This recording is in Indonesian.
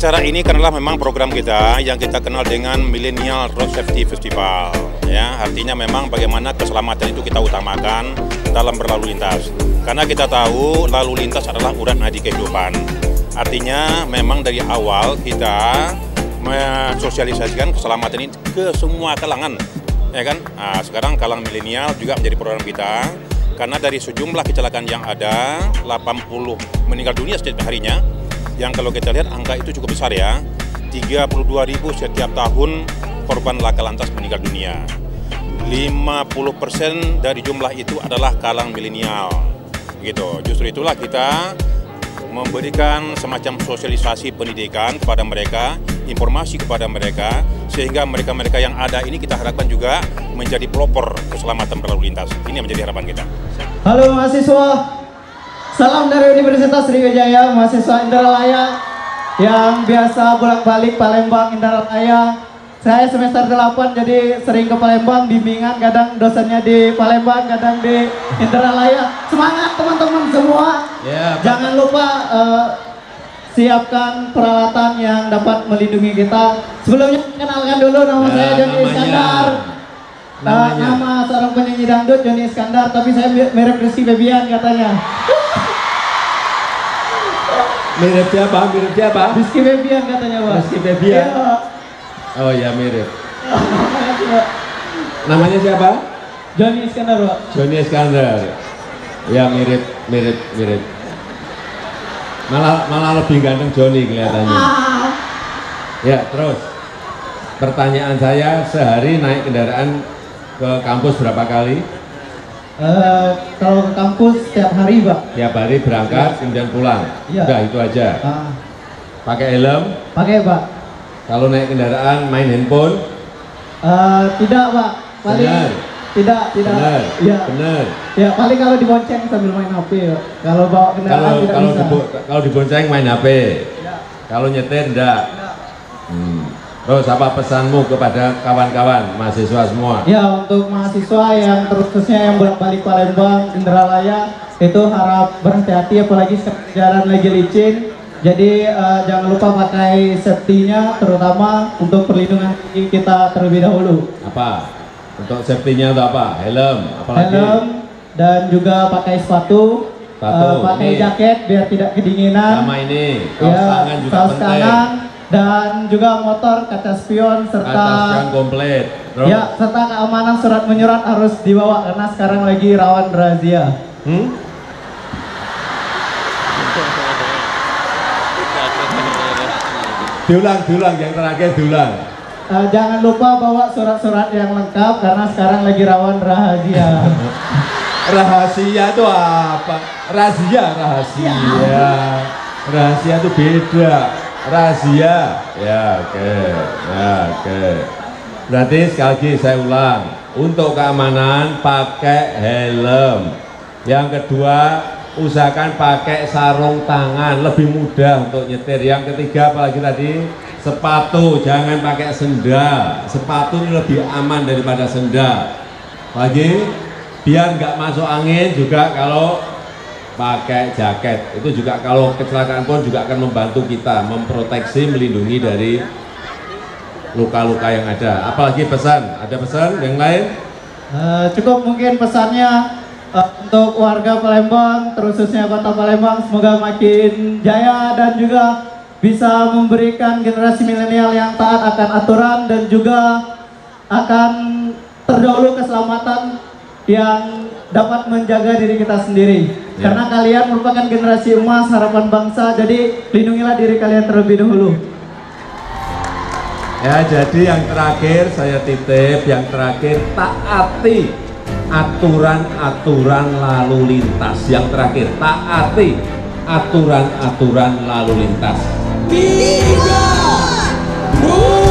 Acara ini karena memang program kita yang kita kenal dengan Millennial Road Safety Festival. Ya, artinya memang bagaimana keselamatan itu kita utamakan dalam berlalu lintas. Karena kita tahu lalu lintas adalah urat nadi kehidupan. Artinya memang dari awal kita mensosialisasikan keselamatan ini ke semua kalangan, ya kan? Nah, sekarang kalangan milenial juga menjadi program kita. Karena dari sejumlah kecelakaan yang ada, 80 meninggal dunia setiap harinya. Yang kalau kita lihat angka itu cukup besar ya, 32.000 setiap tahun korban laka lantas meninggal dunia. 50% dari jumlah itu adalah kalangan milenial. Gitu. Justru itulah kita memberikan semacam sosialisasi pendidikan kepada mereka, informasi kepada mereka, sehingga mereka-mereka yang ada ini kita harapkan juga menjadi pelopor keselamatan berlalu lintas. Ini yang menjadi harapan kita. Halo mahasiswa. Salam dari Universitas Sriwijaya, mahasiswa Indralaya yang biasa bolak-balik Palembang, Indralaya. Saya semester 8 jadi sering ke Palembang, bimbingan kadang dosennya di Palembang, kadang di Indralaya. Semangat teman-teman semua. Jangan lupa siapkan peralatan yang dapat melindungi kita. Sebelumnya kenalkan dulu nama saya Joni Iskandar. Nama seorang penyanyi dangdut Joni Iskandar, tapi saya mirip Rizky Febian katanya. Mirip siapa? Mirip siapa? Rizky Febian katanya, Pak. Rizky Febian? Ya. Oh ya, mirip. Namanya siapa? Joni Iskandar, Pak. Joni Iskandar. Ya, mirip. Malah lebih ganteng Joni kelihatannya. Ya, terus. Pertanyaan saya, sehari naik kendaraan ke kampus berapa kali? Kalau ke kampus setiap hari, Pak. Tiap hari berangkat, kemudian pulang. Ya. Udah itu aja. Pakai helm? Pakai, Pak. Kalau naik kendaraan main handphone? Tidak, Pak. Paling Benar. Tidak. Benar. Ya. Benar. Ya, paling kalau dibonceng sambil main HP, Pak. Kalau bawa kendaraan tidak bisa. Kalau dibonceng main HP. Ya. Kalau nyetir enggak. Terus apa pesanmu kepada kawan-kawan mahasiswa semua? Ya, untuk mahasiswa yang khususnya yang bolak-balik Palembang, Indralaya, itu harap berhati-hati apalagi jalan lagi licin. Jadi jangan lupa pakai safety-nya, terutama untuk perlindungan kita terlebih dahulu. Apa? Untuk safety-nya untuk apa? Helm, apalagi? Helm dan juga pakai sepatu. Pakai jaket biar tidak kedinginan. Sama ini, kaos tangan juga kaos penting. tangan. Dan juga motor, kaca spion, serta kaca spion komplit. Terus? Ya, serta keamanan surat menyurat harus dibawa karena sekarang lagi rawan razia. Diulang, yang terakhir diulang. Jangan lupa bawa surat-surat yang lengkap karena sekarang lagi rawan rahasia. Rahasia itu apa? Rahasia. Rahasia itu beda. Rahasia. Ya, oke. Berarti sekali lagi saya ulang, untuk keamanan pakai helm. Yang kedua, usahakan pakai sarung tangan, lebih mudah untuk nyetir. Yang ketiga, apalagi tadi, sepatu, jangan pakai sendal. Sepatu ini lebih aman daripada sendal. Lagi, biar nggak masuk angin juga kalau pakai jaket. Itu juga kalau kecelakaan pun juga akan membantu kita memproteksi, melindungi dari luka-luka yang ada. Apalagi pesan? Ada pesan yang lain? Cukup mungkin pesannya untuk warga Palembang, terkhususnya Kota Palembang, semoga makin jaya dan juga bisa memberikan generasi milenial yang taat akan aturan dan juga akan terdahulu keselamatan yang dapat menjaga diri kita sendiri. Karena kalian merupakan generasi emas, harapan bangsa, jadi lindungilah diri kalian terlebih dahulu. Ya, jadi yang terakhir saya titip, yang terakhir taati aturan-aturan lalu lintas. Yang terakhir, taati aturan-aturan lalu lintas. 3, 2